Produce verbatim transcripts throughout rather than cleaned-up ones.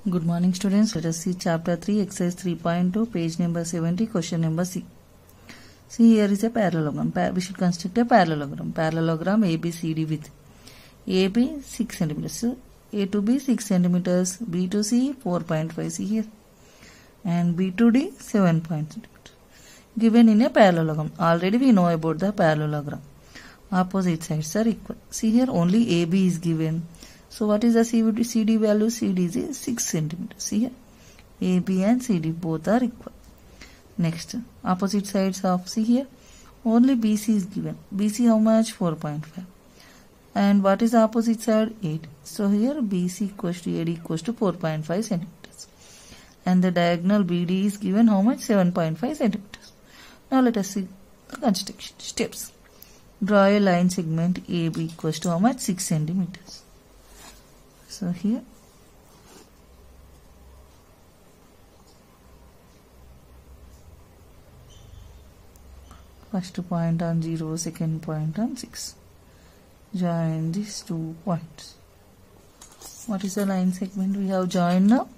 Good morning students. Let us see chapter three exercise three point two page number seventy question number C. See, here is a parallelogram. Pa we should construct a parallelogram. Parallelogram A B C D with A B six centimeters. So, A to B six centimeters, B to C four point five, see here, and B to D seven point centimeters. Given in a parallelogram. Already we know about the parallelogram. Opposite sides are equal. See here only A B is given. So what is the C D value? C D is six centimeters. See here, A B and C D both are equal. Next, opposite sides of, see here, only B C is given. B C how much? four point five. And what is the opposite side? eight. So here B C equals to A D equals to four point five centimeters. And the diagonal B D is given how much? seven point five centimeters. Now let us see the construction steps. Draw a line segment A B equals to how much? six centimeters. So here first point on zero, second point on six. Join these two points. What is the line segment we have joined now?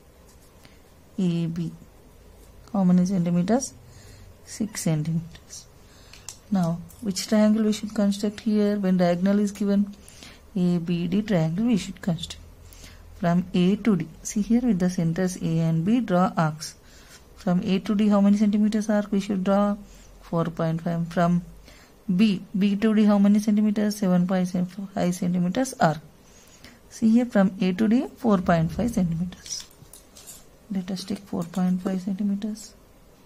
A B. How many centimeters? six centimeters. Now, which triangle we should construct here? When diagonal is given, A B D triangle we should construct. From A to D. See here with the centers A and B, draw arcs. From A to D, how many centimeters arc we should draw? four point five. From B, B to D, how many centimeters? seven point five centimeters arc. See here from A to D, four point five centimeters. Let us take four point five centimeters.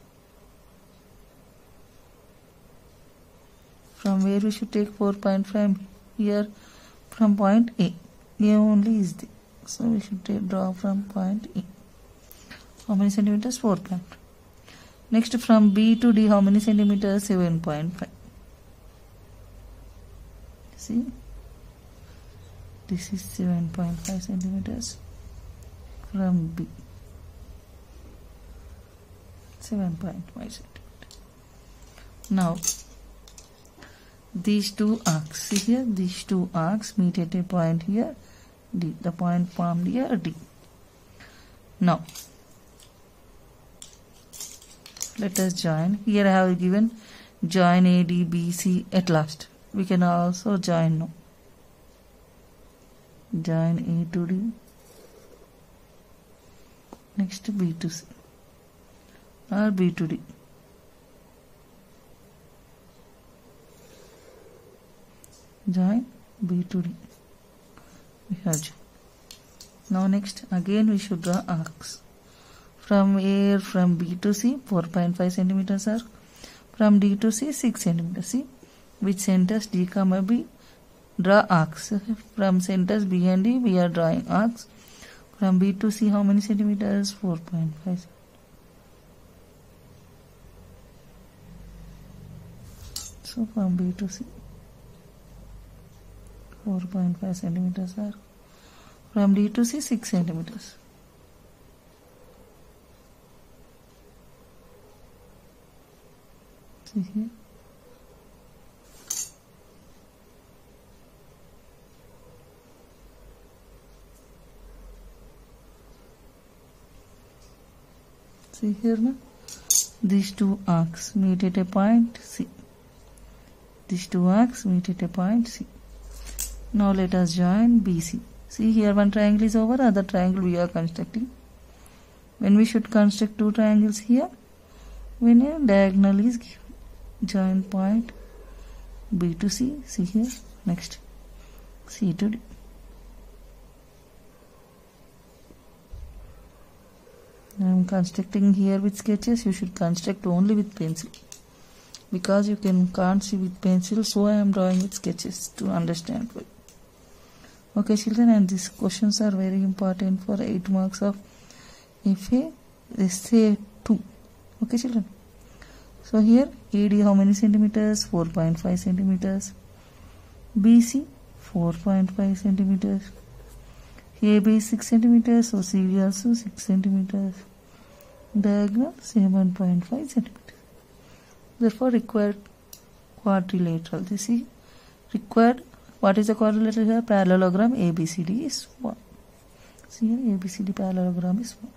From where we should take four point five? Here from point A. A only is there. So we should take, draw from point A. How many centimeters? four point five. Next from B to D, how many centimeters? seven point five. See? This is seven point five centimeters from B. seven point five centimeters. Now, these two arcs, see here, these two arcs meet at a point here, D. The point formed here, D. Now, let us join. Here I have given join A, D, B, C at last. We can also join now. Join A to D. Next B to C. Or B to D. Join B to D. We have joined. Now next again we should draw arcs. From A, from B to C, four point five centimeters arc. From D to C, six centimeters. See which centers D comma B, draw arcs. From centers B and D we are drawing arcs. From B to C, how many centimeters? four point five. So from B to C, four point five centimeters arc. From D to C, six centimeters. See here. See here now. These two arcs meet at a point C. These two arcs meet at a point C. Now let us join B C. See here one triangle is over, other triangle we are constructing. When we should construct two triangles here? When a diagonal is given. Join point B to C. See here. Next C to D. I am constructing here with sketches. You should construct only with pencil. Because you can can't see with pencil, so I am drawing with sketches to understand. Okay children, and these questions are very important for eight marks of F A Essay two. Okay children. So here A D how many centimeters? four point five centimeters. B C four point five centimeters. A B six centimeters. So C D also six centimeters. Diagonal seven point five centimeters. Therefore required quadrilateral. This is required. What is the quadrilateral here? Parallelogram A B C D is one. See here A B C D parallelogram is